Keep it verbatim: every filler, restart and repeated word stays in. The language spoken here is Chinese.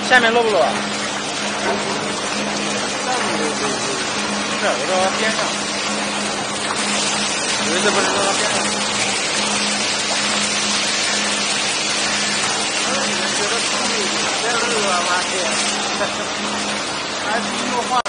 下面漏不漏啊？ 这我到边上， 有一次不是漏到边上。 觉得汤里别漏啊，妈的！还是又换。